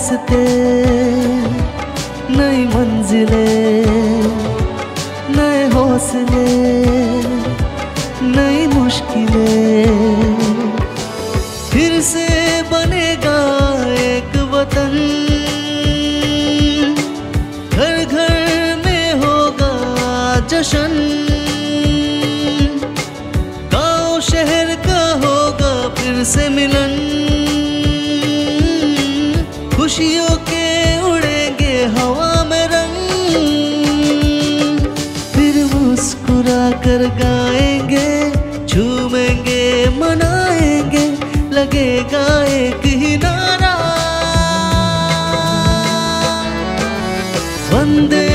रास्ते, नई मंजिलें, नए हौसले, नई मुश्किलें। फिर से बनेगा एक वतन, घर घर में होगा जश्न, गांव शहर का होगा फिर से मिलन। खुशियों के उड़ेंगे हवा में रंग, फिर मुस्कुरा कर गाएंगे, झूमेंगे, मनाएंगे, लगेगा एक ही नारा, वंदे